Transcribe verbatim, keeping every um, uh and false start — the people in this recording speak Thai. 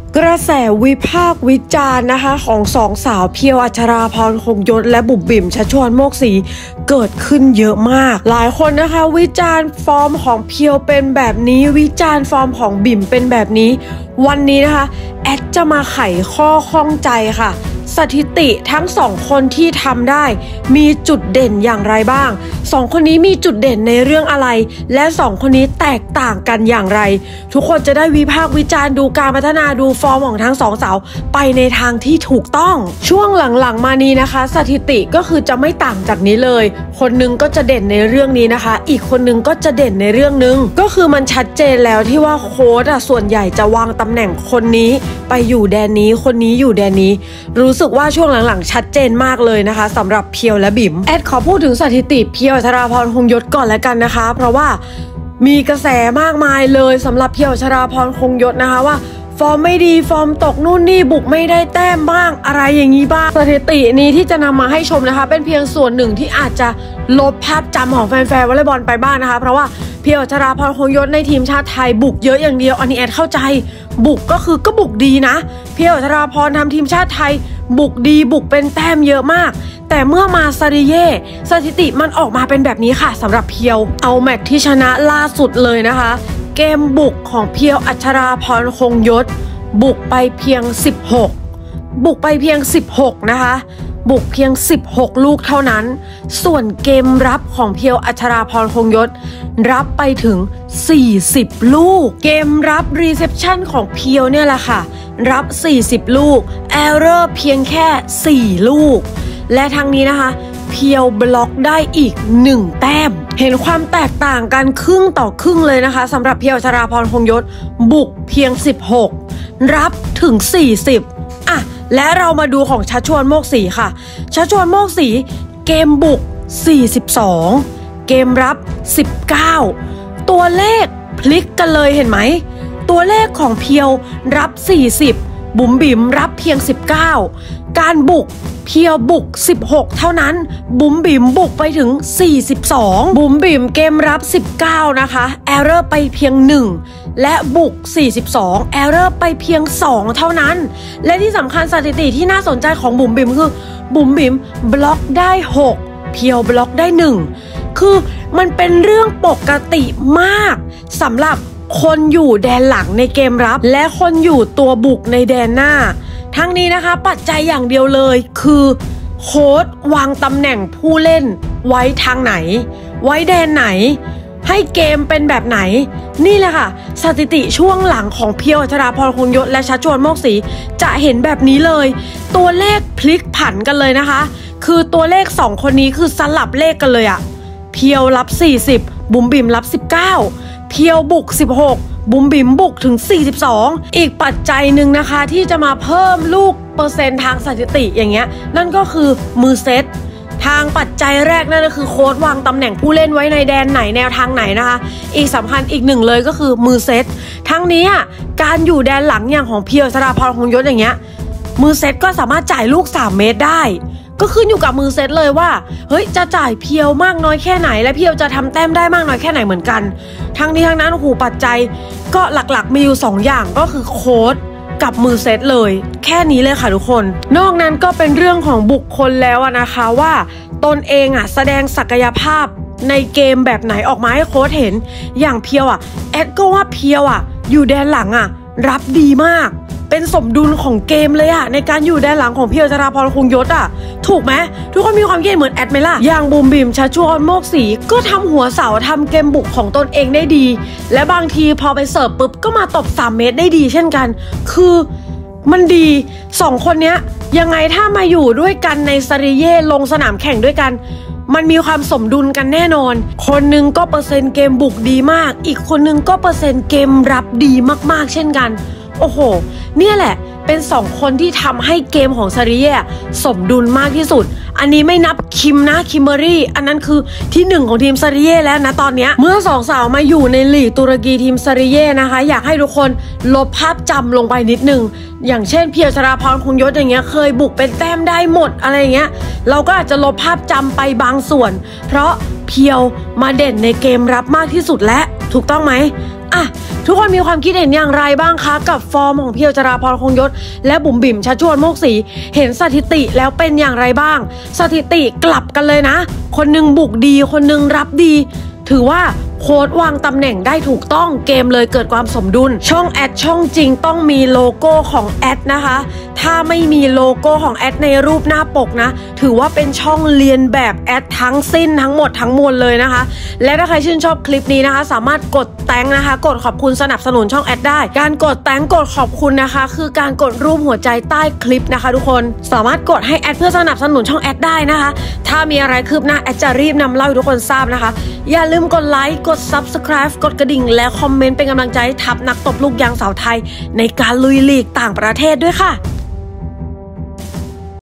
กระแสวิพากษ์วิจารณ์นะคะของสองสาวเพียวอัชราพรคงยศและบุ๋มบิ๋มชัชวาลโมกศรีเกิดขึ้นเยอะมากหลายคนนะคะวิจารณ์ฟอร์มของเพียวเป็นแบบนี้วิจารณ์ฟอร์มของบิ๋มเป็นแบบนี้วันนี้นะคะแอดจะมาไขข้อข้องใจค่ะสถิติทั้งสองคนที่ทำได้มีจุดเด่นอย่างไรบ้างสองคนนี้มีจุดเด่นในเรื่องอะไรและสองคนนี้แตกต่างกันอย่างไรทุกคนจะได้วิพากษ์วิจารณ์ดูการพัฒนาดูฟอร์มของทั้งสองสาวไปในทางที่ถูกต้องช่วงหลังๆมานี้นะคะสถิติก็คือจะไม่ต่างจากนี้เลยคนนึงก็จะเด่นในเรื่องนี้นะคะอีกคนนึงก็จะเด่นในเรื่องนึงก็คือมันชัดเจนแล้วที่ว่าโค้ชอ่ะส่วนใหญ่จะวางตำแหน่งคนนี้ไปอยู่แดนนี้คนนี้อยู่แดนนี้รู้สึกว่าช่วงหลังๆชัดเจนมากเลยนะคะสำหรับเพียวและบิ๋มแอดขอพูดถึงสถิติเพียวอัชราพรคงยศก่อนแล้วกันนะคะเพราะว่ามีกระแสมากมายเลยสำหรับเพียวอัชราพรคงยศนะคะว่าฟอร์มไม่ดีฟอร์มตกนู่นนี่บุกไม่ได้แต้มบ้างอะไรอย่างนี้บ้างสถิตินี้ที่จะนำมาให้ชมนะคะเป็นเพียงส่วนหนึ่งที่อาจจะลบภาพจำของแฟนๆวอลเลย์บอลไปบ้าง นะคะเพราะว่าเพียวอัชราพรคงยศในทีมชาติไทยบุกเยอะอย่างเดียวอันนี้แอดเข้าใจบุกก็คือก็บุกดีนะเพียวอัชราพรทำทีมชาติไทยบุกดีบุกเป็นแต้มเยอะมากแต่เมื่อมาซาริเย่สถิติมันออกมาเป็นแบบนี้ค่ะสำหรับเพียวเอาแมตช์ที่ชนะล่าสุดเลยนะคะเกมบุกของเพียวอัชราพรคงยศบุกไปเพียงสิบหกบุกไปเพียงสิบหกนะคะบุกเพียงสิบหกลูกเท่านั้นส่วนเกมรับของเพียวอัชราพรคงยศรับไปถึงสี่สิบลูกเกมรับรีเซพชันของเพียวเนี่ยแหละค่ะรับสี่สิบลูกแอร์เรอร์เพียงแค่สี่ลูกและทั้งนี้นะคะเพียวบล็อกได้อีกหนึ่งแต้มเห็นความแตกต่างกันครึ่งต่อครึ่งเลยนะคะสำหรับเพียวอัชราพรคงยศบุกเพียงสิบหกรับถึงสี่สิบอ่ะและเรามาดูของชัชวาลโมกศรีค่ะชัชวาลโมกศรีเกมบุกสี่สิบสองเกมรับสิบเก้าตัวเลขพลิกกันเลยเห็นไหมตัวเลขของเพียวรับสี่สิบบุ๋มบิ๋มรับเพียงสิบเก้าการบุกเพียวบุกสิบหกเท่านั้นบุ๋มบิ๋มบุกไปถึงสี่สิบสองบุ๋มบิ๋มเกมรับสิบเก้านะคะแอร์เรอร์ไปเพียงหนึ่งและบุกสี่สิบสองแอร์เรอร์ไปเพียงสองเท่านั้นและที่สำคัญสถิติที่น่าสนใจของบุ๋มบิ๋มคือบุ๋มบิ๋มบล็อกได้หกเพียวบล็อกได้หนึ่งคือมันเป็นเรื่องปกติมากสำหรับคนอยู่แดนหลังในเกมรับและคนอยู่ตัวบุกในแดนหน้าทั้งนี้นะคะปัจจัยอย่างเดียวเลยคือโค้ชวางตำแหน่งผู้เล่นไว้ทางไหนไว้แดนไหนให้เกมเป็นแบบไหนนี่แหละค่ะสถิติช่วงหลังของเพียวอัชราพรคงยศและชัชวาลโมกศรีจะเห็นแบบนี้เลยตัวเลขพลิกผันกันเลยนะคะคือตัวเลขสองคนนี้คือสลับเลขกันเลยอะเพียวรับสี่สิบบุ๋มบิ๋มรับสิบเก้าเพียวบุกสิบหกบุ๋มบิ๋มบุกถึงสี่สิบสองอีกปัจจัยหนึ่งนะคะที่จะมาเพิ่มลูกเปอร์เซ็นต์ทางสถิติอย่างเงี้ยนั่นก็คือมือเซตทางปัจจัยแรกนั่นก็คือโค้ชวางตำแหน่งผู้เล่นไว้ในแดนไหนแนวทางไหนนะคะอีกสำคัญอีกหนึ่งเลยก็คือมือเซตทั้งนี้การอยู่แดนหลังอย่างของเพียวอัชราพรคงยศอย่างเงี้ยมือเซตก็สามารถจ่ายลูกสามเมตรได้ก็ขึ้นอยู่กับมือเซตเลยว่าเฮ้ยจะจ่ายเพียวมากน้อยแค่ไหนและเพียวจะทำแต้มได้มากน้อยแค่ไหนเหมือนกันทั้งนี้ทั้งนั้นหูปัจจัยก็หลักๆมีอยู่สองอย่างก็คือโค้ชกับมือเซตเลยแค่นี้เลยค่ะทุกคนนอกนั้นก็เป็นเรื่องของบุคคลแล้วนะคะว่าตนเองอ่ะแสดงศักยภาพในเกมแบบไหนออกมาให้โค้ชเห็นอย่างเพียวอ่ะแอดก็ว่าเพียวอ่ะอยู่แดนหลังอ่ะรับดีมากเป็นสมดุลของเกมเลยอะในการอยู่ด้านหลังของเพียวอัชราพรคงยศอะถูกไหมทุกคนมีความคิดเหมือนแอดไหมล่ะอย่างบุ๋มบิ๋มชัชวาลโมกศรีก็ทำหัวเสาทำเกมบุกของตนเองได้ดีและบางทีพอไปเสิร์ฟปุ๊บก็มาตบสามเมตรได้ดีเช่นกันคือมันดีสองคนเนี้ยยังไงถ้ามาอยู่ด้วยกันในซาริเย่ลงสนามแข่งด้วยกันมันมีความสมดุลกันแน่นอนคนนึงก็เปอร์เซ็นต์เกมบุกดีมากอีกคนนึงก็เปอร์เซ็นต์เกมรับดีมากๆเช่นกันโอ้โหเนี่ยแหละเป็นสองคนที่ทำให้เกมของซาริเย่สมดุลมากที่สุดอันนี้ไม่นับคิมนะคิมเบอรี่อันนั้นคือที่หนึ่งของทีมซาริเย่แล้วนะตอนนี้เมื่อสองสาวมาอยู่ในลีกตุรกีทีมซาริเย่นะคะอยากให้ทุกคนลบภาพจำลงไปนิดนึงอย่างเช่นเพียวอัชราพรคงยศอย่างเงี้ยเคยบุกเป็นแต้มได้หมดอะไรเงี้ยเราก็อาจจะลบภาพจำไปบางส่วนเพราะเพียวมาเด่นในเกมรับมากที่สุดและถูกต้องไหมอ่ะทุกคนมีความคิดเห็นอย่างไรบ้างคะกับฟอร์มของเพียวจราพรคงยศและบุ๋มบิ่มชัชวาลโมกศรีเห็นสถิติแล้วเป็นอย่างไรบ้างสถิติกลับกันเลยนะคนนึงบุกดีคนนึงรับดีถือว่าโค้ดวางตำแหน่งได้ถูกต้องเกมเลยเกิดความสมดุลช่องแอดช่องจริงต้องมีโลโก้ของแอดนะคะถ้าไม่มีโลโก้ของแอดในรูปหน้าปกนะถือว่าเป็นช่องเลียนแบบแอดทั้งสิ้นทั้งหมดทั้งมวลเลยนะคะและถ้าใครชื่นชอบคลิปนี้นะคะสามารถกดแตงนะคะกดขอบคุณสนับสนุนช่องแอดได้การกดแตงกดขอบคุณนะคะคือการกดรูปหัวใจใต้คลิปนะคะทุกคนสามารถกดให้แอดเพื่อสนับสนุนช่องแอดได้นะคะถ้ามีอะไรคืบหน้าแอดจะรีบนำเล่าให้ทุกคนทราบนะคะอย่าลืมกดไลค์กด ซับสไครบ์ กดกระดิ่งและคอมเมนต์เป็นกำลังใจให้ทัพนักตบลูกยางสาวไทยในการลุยลีกต่างประเทศด้วยค่ะ